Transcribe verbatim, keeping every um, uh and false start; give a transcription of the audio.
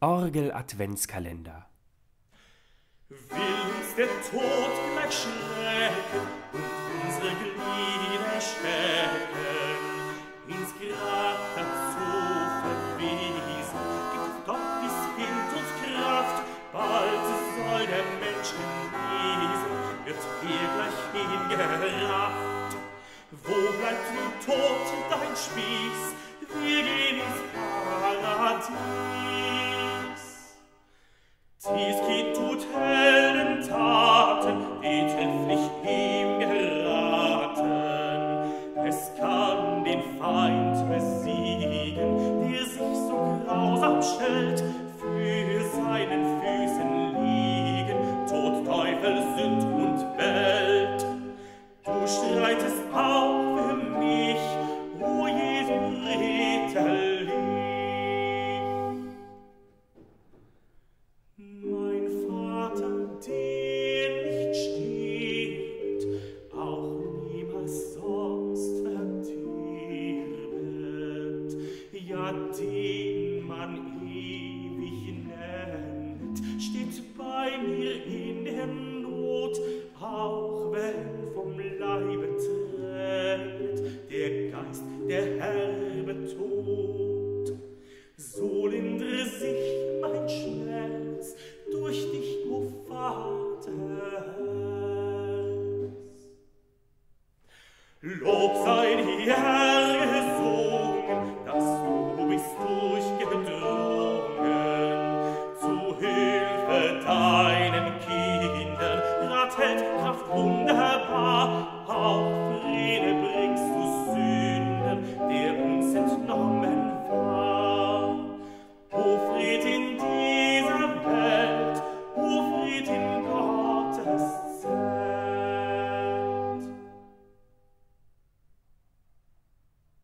Orgel-Adventskalender. Will uns der Tod gleich schrecken und unsere Glieder stecken, ins Grab dazu verwiesen, gibt Gott dies Kind uns Kraft, bald soll der Mensch genesen, wird er gleich hingerafft. Wo bleibt nun Tod dein Spieß? Wir gehen ins Paradies. Dies Kind tut Heldentaten, die trefflich ihm geraten. Es kann den Feind besiegen, der sich so grausam stellt, für seinen Füßen liegen Tod, Teufel, Sünd und Welt. Du streitest auch für mich, o Jesu Ritterlich. Mein Vater, der nicht stirbt, auch niemals sonst verdirbt, ja, den man ewig nennt, steht bei mir in der Not, auch wenn vom Leibe trennt der Geist, der herbe Tod. So lindre sich mein Schmerz durch dich, o Vater. Lob sei dir, Herr,